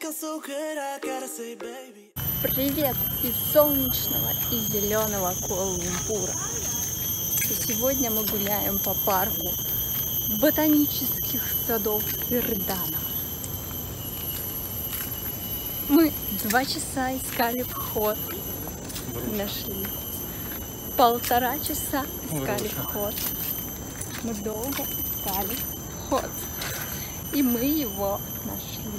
Привет из солнечного и зеленого Куала-Лумпура. И сегодня мы гуляем по парку ботанических садов Фердана. Мы 2 часа искали вход, нашли. 1,5 часа искали вход. Мы долго искали вход. И мы его нашли.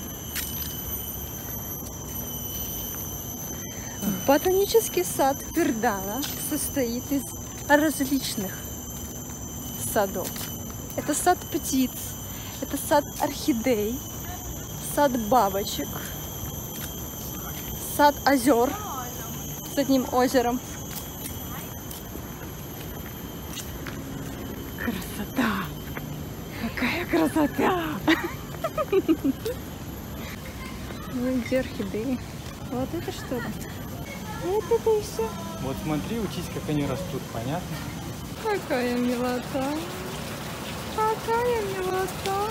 Ботанический сад Фердана состоит из различных садов. Это сад птиц, это сад орхидей, сад бабочек, сад озер с одним озером. Красота! Какая красота! Ну где орхидеи? Вот это что ли? Вот это и все. Вот смотри, учись, как они растут, понятно? Какая милота! Какая милота!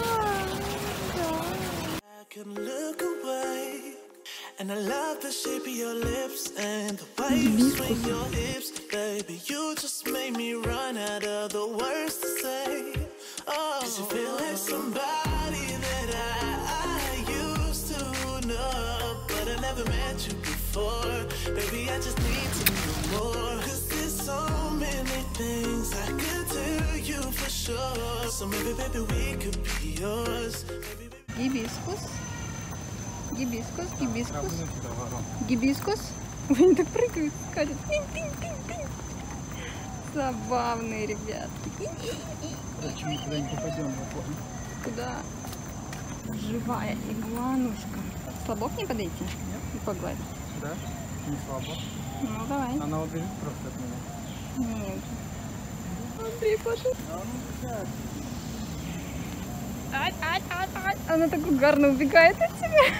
Baby, I just need to know more. Cause there's so many things I could tell you for sure. So maybe, baby, we could be yours. Гибискус. Гибискус, гибискус. Гибискус. Они так прыгают, скачут. Забавные ребятки. Короче, мы туда не попадем. Куда? Живая игуанушка. Слабо к ней подойти? Нет. И погладить? Да? Не слабо. Ну давай. Она убежит просто от меня. Нет. Андрей, пошел. Она так угарно убегает от тебя.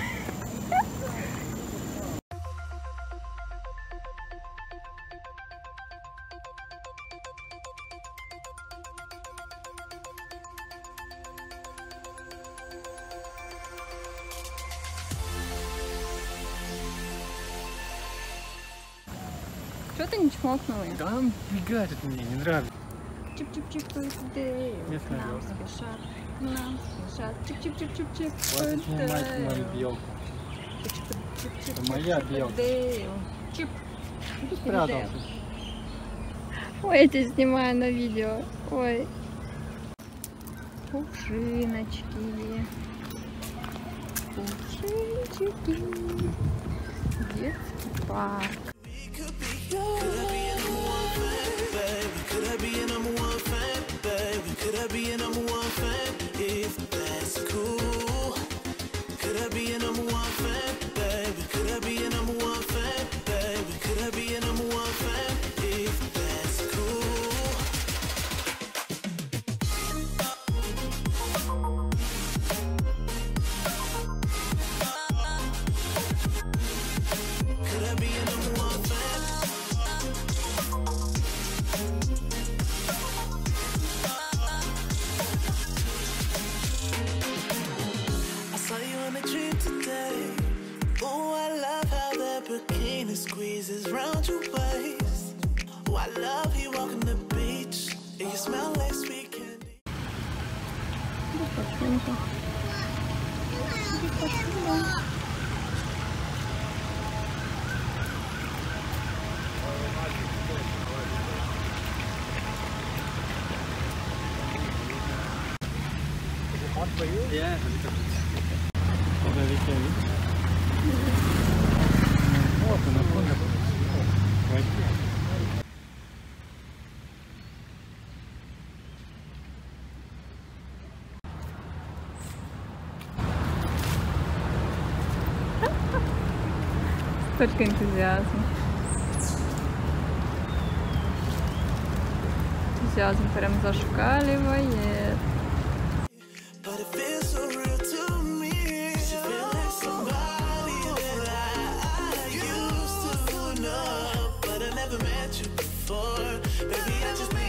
Что ты не чмокнула? Да, он бегает от меня, не нравится. Чип-чип-чип, к нам спешат, к нам спешат. Чип-чип-чип-чип-чип. Хватит снимать мою белку. Это моя белка. Чип. Ты спрятался. Ой, я тебя снимаю на видео. Ой. Пушиночки. Пушинчики. Детский парк. Squeezes round your waist. Oh, I love you walking the beach. And you smell like sweet candy. Yeah. Куда летели? Вот она, куда возьми. Столько энтузиазма. Энтузиазм прям зашкаливает. Baby, I just need